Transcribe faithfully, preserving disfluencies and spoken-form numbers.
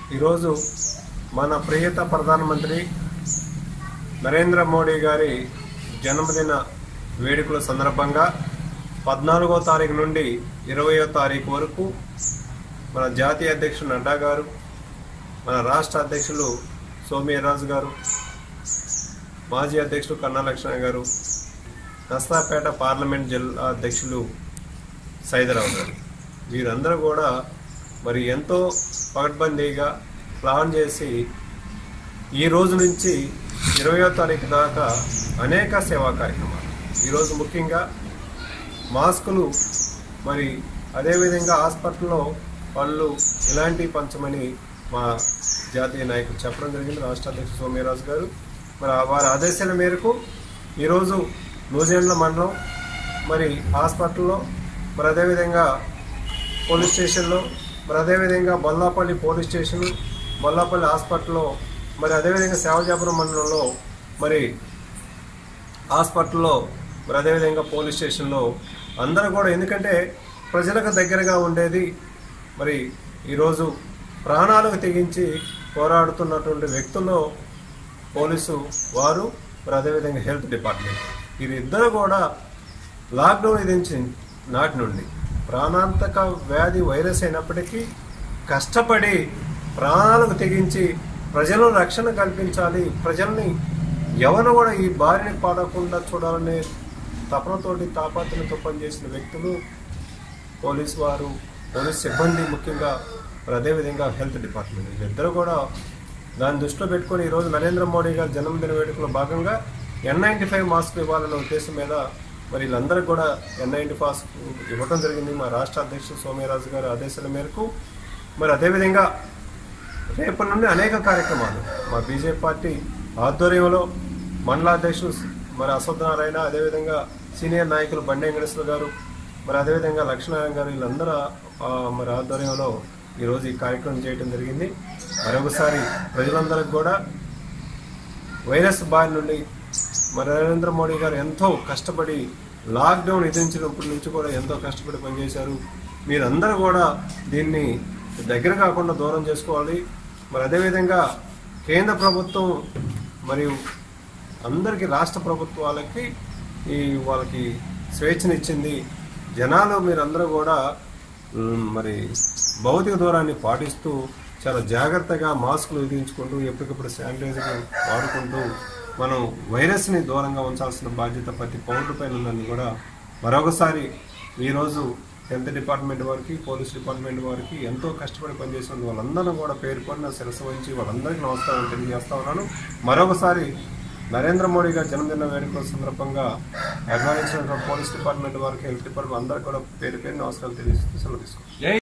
ఈరోజు మన ప్రియత ప్రధానమంత్రి నరేంద్ర మోడీ గారి జన్మదిన వేడుకల సందర్భంగా పద్నాలుగో తారీఖు నుండి ఇరవయో తారీఖు వరకు మన జాతీయ అధ్యక్షుడు నడ్డా గారు, మన రాష్ట్ర అధ్యక్షులు సోమవీర్రాజు గారు, మాజీ అధ్యక్షులు కన్నా లక్ష్మణ గారు, నర్సాపేట పార్లమెంట్ జిల్లా అధ్యక్షులు సైదరావు గారు, వీరందరూ కూడా మరి ఎంతో పకడ్బందీగా ప్లాన్ చేసి ఈ రోజు నుంచి ఇరవయో తారీఖు దాకా అనేక సేవా కార్యక్రమాలు, ఈరోజు ముఖ్యంగా మాస్కులు, మరి అదేవిధంగా హాస్పిటల్లో పళ్ళు ఇలాంటివి పంచమని మా జాతీయ నాయకులు చెప్పడం జరిగింది, రాష్ట్ర అధ్యక్షుడు సోమవీర్రాజు గారు. మరి వారి ఆదేశాల మేరకు ఈరోజు నూజివీడు మండలం మరి హాస్పిటల్లో, మరి అదేవిధంగా పోలీస్ స్టేషన్లో, మరి అదేవిధంగా బొల్లాపల్లి పోలీస్ స్టేషన్, బొల్లాపల్లి హాస్పిటల్లో, మరి అదేవిధంగా సేవజాపురం మండలంలో మరి హాస్పిటల్లో, మరి అదేవిధంగా పోలీస్ స్టేషన్లో అందరూ కూడా, ఎందుకంటే ప్రజలకు దగ్గరగా ఉండేది మరి ఈరోజు ప్రాణాలకు తెగించి పోరాడుతున్నటువంటి వ్యక్తుల్లో పోలీసు వారు, మరి అదేవిధంగా హెల్త్ డిపార్ట్మెంట్, వీరిద్దరూ కూడా లాక్డౌన్ విధించి నాటి నుండి ప్రాణాంతక వ్యాధి వైరస్ అయినప్పటికీ కష్టపడి ప్రాణాలకు తెగించి ప్రజలను రక్షణ కల్పించాలి, ప్రజల్ని ఎవరు కూడా ఈ బారిని పడకుండా చూడాలనే తపనతోటి తాపత్రయంతో పనిచేసిన వ్యక్తులు పోలీసు వారు, పోలీస్ సిబ్బంది, ముఖ్యంగా మరి అదేవిధంగా హెల్త్ డిపార్ట్మెంట్, వీరిద్దరూ కూడా దాన్ని దృష్టిలో పెట్టుకొని ఈరోజు నరేంద్ర మోడీ గారి జన్మదిన వేడుకలో భాగంగా ఎన్ నైంటీ ఫైవ్ మాస్క్ ఇవ్వాలన్న ఉద్దేశం మీద మరి వీళ్ళందరికీ కూడా ఎన్ నైంటీ మాస్క్ ఇవ్వడం జరిగింది మా రాష్ట్ర అధ్యక్షుడు సోమవీర్రాజు గారి ఆదేశాల మేరకు. మరి అదేవిధంగా రేపటి నుండి అనేక కార్యక్రమాలు మా బీజేపీ పార్టీ ఆధ్వర్యంలో మండల అధ్యక్షులు మరి అశ్వత్థనారాయణ, అదేవిధంగా సీనియర్ నాయకులు బండి వెంకటేశ్వర గారు, మరి అదేవిధంగా లక్ష్మీనారాయణ గారు, వీళ్ళందరూ మరి ఆధ్వర్యంలో ఈరోజు ఈ కార్యక్రమం చేయడం జరిగింది. మరొకసారి ప్రజలందరికీ కూడా వైరస్ బారి నుండి మరి నరేంద్ర మోడీ గారు ఎంతో కష్టపడి లాక్డౌన్ విధించినప్పటి నుంచి కూడా ఎంతో కష్టపడి పనిచేశారు. మీరందరూ కూడా దీన్ని దగ్గర కాకుండా దూరం చేసుకోవాలి. మరి అదేవిధంగా కేంద్ర ప్రభుత్వం మరియు అందరికీ రాష్ట్ర ప్రభుత్వాలకి ఈ వాళ్ళకి స్వేచ్ఛనిచ్చింది. జనాలు మీరందరూ కూడా మరి భౌతిక దూరాన్ని పాటిస్తూ చాలా జాగ్రత్తగా మాస్కులు విధించుకుంటూ ఎప్పటికప్పుడు శానిటైజర్ వాడుకుంటూ మనం వైరస్ని దూరంగా ఉంచాల్సిన బాధ్యత ప్రతి పౌరుడిపైన ఉందని కూడా మరొకసారి ఈరోజు హెల్త్ డిపార్ట్మెంట్ వారికి, పోలీస్ డిపార్ట్మెంట్ వారికి ఎంతో కష్టపడి పనిచేసిన వాళ్ళందరూ కూడా పేర్కొన్న శిరస్సు వహించి వాళ్ళందరికీ నమస్కారం తెలియజేస్తా ఉన్నాను. మరొకసారి నరేంద్ర మోడీ గారి జన్మదిన వేడుకల సందర్భంగా అభిమానించిన పోలీస్ డిపార్ట్మెంట్ వారికి, హెల్త్ డిపార్ట్మెంట్ అందరికీ కూడా పేరు పేరు నమస్కారాలు తెలియజేస్తూ సెలవు తీసుకుంటాం.